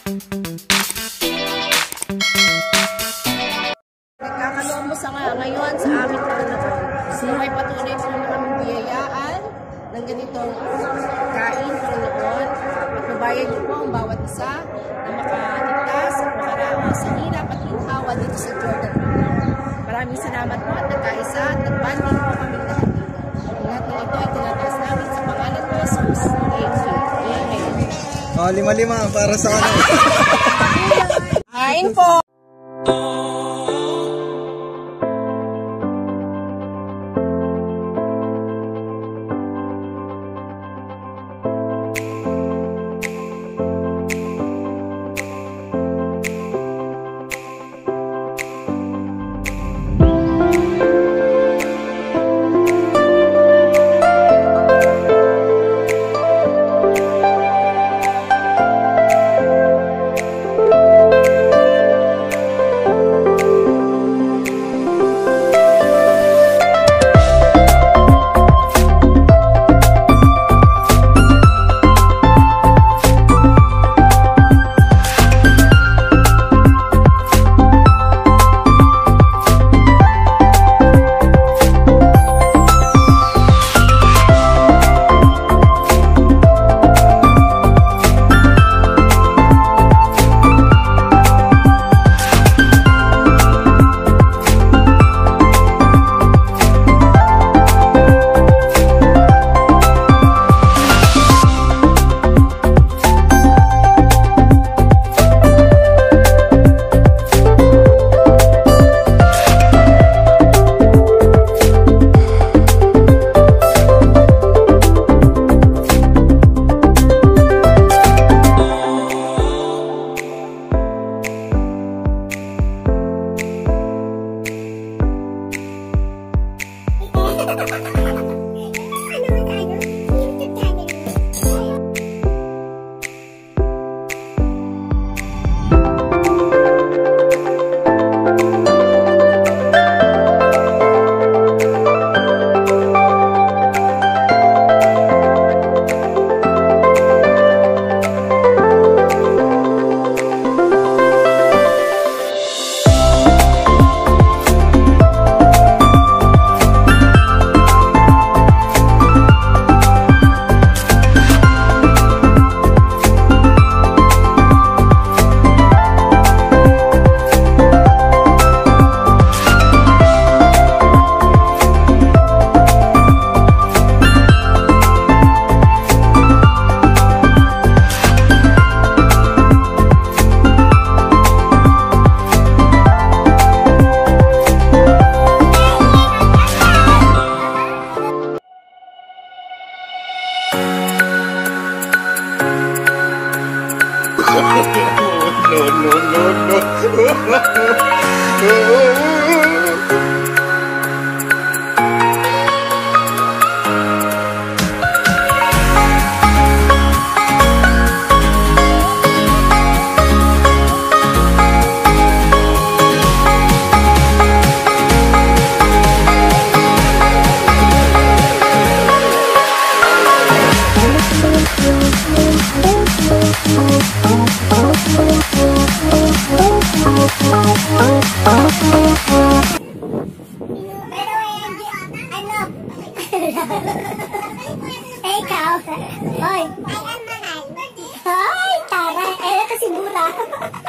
Nagkakaloon mo sa ngayon sa aming Panginoon. May patuloy po na aming biyayaan ng ganitong kain, Panginoon. At mabayad niyo po ang bawat isa na makaligtas at makaraos sa hirap at ginhawa dito sa Jordan. Maraming salamat po at nagkaisa at nagbanding po kami lahat dito. Ang lahat ng ito ay tinataas namin sa pangalan ng Jesus. Amen. Oh, 5-5 para sa ano. Kain po! Ikaw. Hoy. Ay, taray. Eh, kasi mura.